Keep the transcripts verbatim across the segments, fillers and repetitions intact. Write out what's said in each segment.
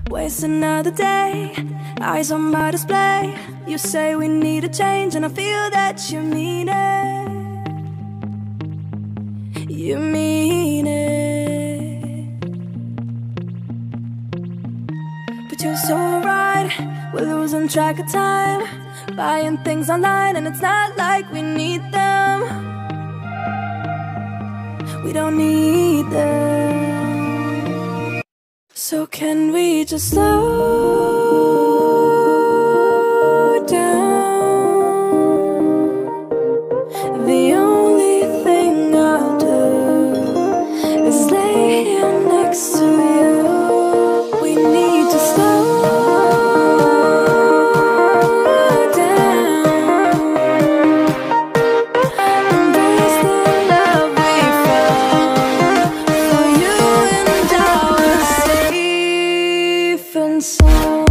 Waste another day, eyes on my display. You say we need a change, and I feel that you mean it. You mean it. But you're so right, we're losing track of time, buying things online, and it's not like we need them. We don't need them. So can we just slow down? The only thing I'll do is lay here next to you. We need to slow down. Embrace the love we found for you and our safe and sound.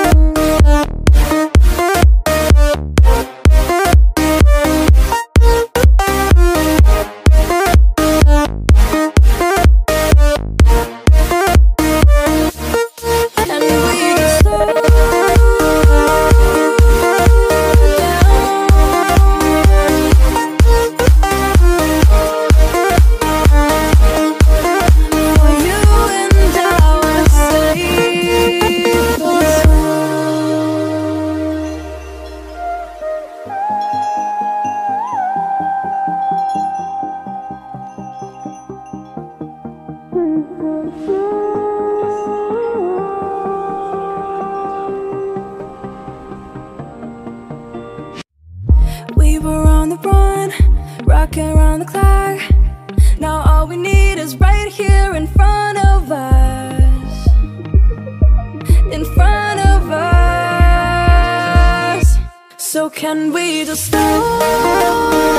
We were on the run, rocking around the clock. Now all we need is right here in front of us. In front of us. So can we just slow